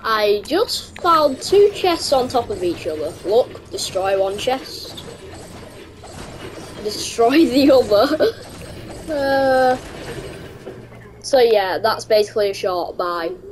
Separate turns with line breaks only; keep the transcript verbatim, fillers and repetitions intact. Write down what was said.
I just found two chests on top of each other. Look, destroy one chest. Destroy the other. uh, so yeah, that's basically a short bye.